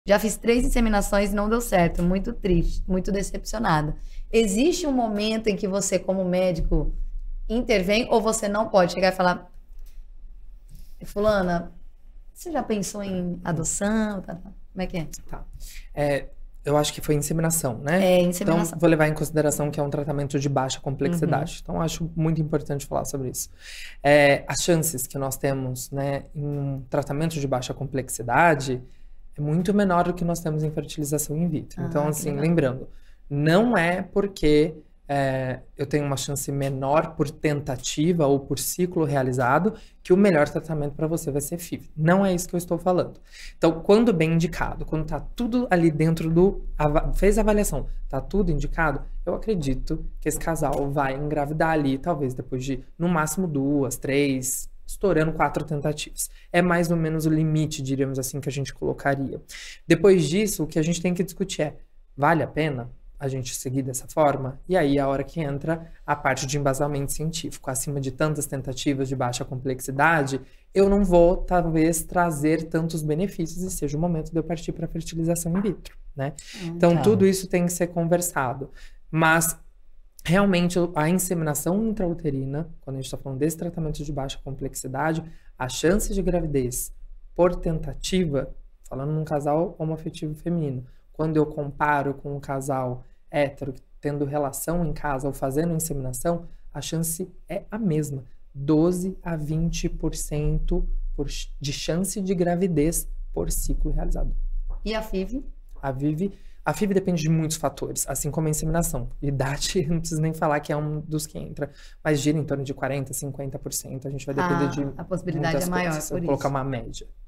Já fiz 3 inseminações e não deu certo. Muito triste, muito decepcionada. Existe um momento em que você, como médico, intervém ou você não pode chegar e falar: fulana, você já pensou em adoção? Tá, tá. Como é que é? Tá. Eu acho que foi inseminação, né? É, inseminação. Então, vou levar em consideração que é um tratamento de baixa complexidade. Então, acho muito importante falar sobre isso. As chances que nós temos, né, em um tratamento de baixa complexidade é muito menor do que nós temos em fertilização in vitro. Então, assim, lembrando, não é porque eu tenho uma chance menor por tentativa ou por ciclo realizado que o melhor tratamento para você vai ser FIV. Não é isso que eu estou falando. Então, quando bem indicado, quando está tudo ali dentro do... Fez a avaliação, está tudo indicado, eu acredito que esse casal vai engravidar ali, talvez depois de, no máximo, 2, 3, estourando 4 tentativas. É mais ou menos o limite, diríamos assim, que a gente colocaria. Depois disso, o que a gente tem que discutir é, vale a pena a gente seguir dessa forma? E aí a hora que entra a parte de embasamento científico. Acima de tantas tentativas de baixa complexidade, eu não vou, talvez, trazer tantos benefícios e seja o momento de eu partir para a fertilização in vitro, né? Então, tudo isso tem que ser conversado. Mas, realmente, a inseminação intrauterina, quando a gente está falando desse tratamento de baixa complexidade, a chance de gravidez por tentativa, falando num casal homoafetivo feminino, quando eu comparo com um casal hétero tendo relação em casa ou fazendo inseminação, a chance é a mesma. 12 a 20% de chance de gravidez por ciclo realizado. E a FIV? A FIV depende de muitos fatores, assim como a inseminação. Idade, não preciso nem falar que é um dos que entra, mas gira em torno de 40%, 50%. A gente vai depender de a possibilidade muitas é maior, coisas. por Vou colocar isso. uma média.